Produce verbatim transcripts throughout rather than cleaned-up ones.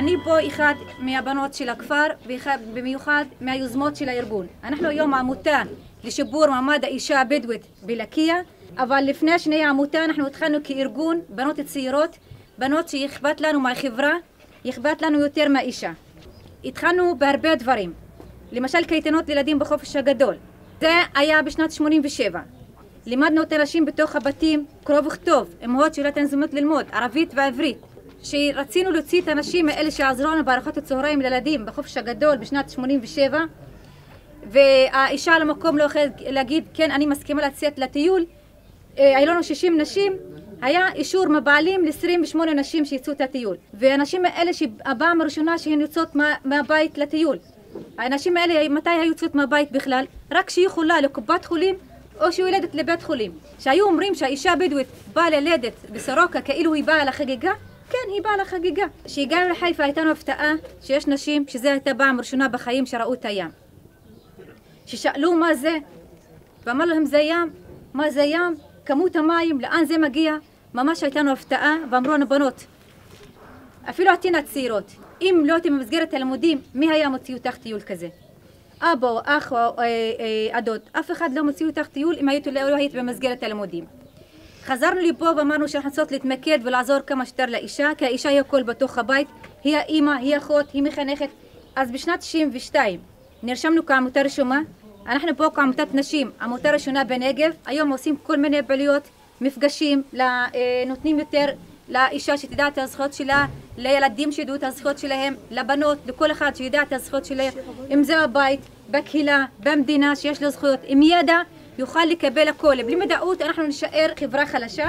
אני פה אחד מהבנות של הכפר, ובמיוחד מהיוזמות של הארגון. אנחנו היום עמותה לשיפור מעמד האישה הבדואית בלקיה, אבל לפני שנהיה עמותה אנחנו התחלנו כארגון בנות צעירות, בנות שאכפת לנו מהחברה, אכפת לנו יותר מהאישה. התחלנו בהרבה דברים, למשל קייטנות לילדים בחופש הגדול. זה היה בשנת שמונים ושבע. לימדנו את הנשים בתוך הבתים קרוא וכתוב, אמהות שלא תן זמינות ללמוד ערבית ועברית. שרצינו להוציא את הנשים האלה שעזרו לנו בארוחות הצהריים לילדים בחופש הגדול בשנת שמונים ושבע, והאישה על המקום לא יכולה להגיד כן אני מסכימה לצאת לטיול. היו לנו שישים נשים, היה אישור מבעלים ל-עשרים ושמונה נשים שיצאו את הטיול, והנשים האלה שהפעם הראשונה שהן יוצאות מה, מהבית לטיול. האנשים האלה מתי היו יוצאות מהבית בכלל? רק שהיא חולה לקופת חולים או שהיא ילדת לבית חולים. שהיו אומרים שהאישה הבדואית באה ללדת בסורוקה כאילו היא באה לחגיגה, כן, היא באה לחגיגה. כשהגענו לחיפה הייתה לנו הפתעה שיש נשים שזו הייתה פעם ראשונה בחיים שראו את הים. ששאלו מה זה, ואמר להם זה ים, מה זה ים, כמות המים, לאן זה מגיע. ממש הייתה לנו הפתעה ואמרו לנו בנות, אפילו אתן הצעירות, אם לא הייתם במסגרת הלימודים, מי היה מוציא אותך טיול כזה? אבא או אח או אדוד, אף אחד לא מוציא אותך טיול אם היית, לא היית במסגרת הלימודים. חזרנו לפה ואמרנו שאנחנו צריכות להתמקד ולעזור כמה שיותר לאישה, כי האישה היא הכל בתוך הבית, היא האימא, היא אחות, היא מחנכת. אז בשנת תשעים ושתיים נרשמנו כעמותה רשומה, אנחנו פה כעמותת נשים, עמותה ראשונה בנגב, היום עושים כל מיני פעילויות, מפגשים, נותנים יותר לאישה שתדע את הזכויות שלה, לילדים שידעו את הזכויות שלהם, לבנות, לכל אחד שידע את הזכויות שלהם, אם זה בבית, בקהילה, במדינה שיש לו זכויות, עם ידע יוכל לקבל הכל. בלי מדעות אנחנו נשאר חברה חלשה.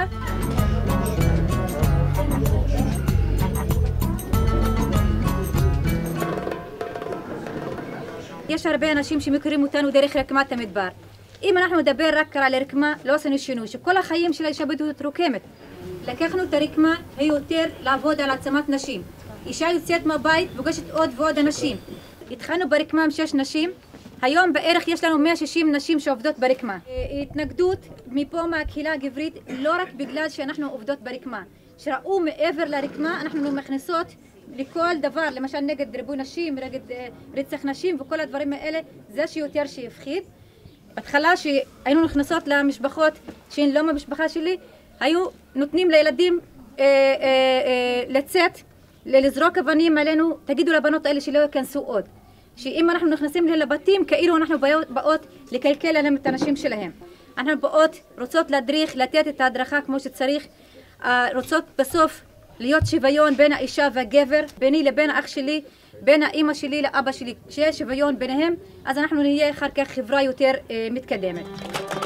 יש הרבה אנשים שמכירים אותנו דרך רקמת המדבר. אם אנחנו נדבר רק על הרקמה, לא עשינו שינוי, שכל החיים של האישה הבדואית רוקמת. לקחנו את הרקמה, היא יותר לעבוד על העצמת נשים. אישה יוצאת מהבית, פוגשת עוד ועוד אנשים. התחלנו ברקמה עם שש נשים, היום בערך יש לנו מאה ושישים נשים שעובדות ברקמה. התנגדות מפה מהקהילה הגברית, לא רק בגלל שאנחנו עובדות ברקמה. שראו מעבר לרקמה, אנחנו מכניסות לכל דבר, למשל נגד ריבוי נשים, נגד רצח נשים וכל הדברים האלה, זה שיותר שיפחיד. בהתחלה שהיינו נכנסות למשפחות שהן לא מהמשפחה שלי, היו נותנים לילדים אה, אה, אה, לצאת, לזרוק אבנים עלינו, תגידו לבנות האלה שלא יכנסו עוד. שאם אנחנו נכנסים לבתים, כאילו אנחנו באות לקלקל עליהם את הנשים שלהם. אנחנו באות, רוצות להדריך, לתת את ההדרכה כמו שצריך, רוצות בסוף להיות שוויון בין האישה והגבר, ביני לבין האח שלי, בין האמא שלי לאבא שלי. כשיש שוויון ביניהם, אז אנחנו נהיה אחר כך חברה יותר אה, מתקדמת.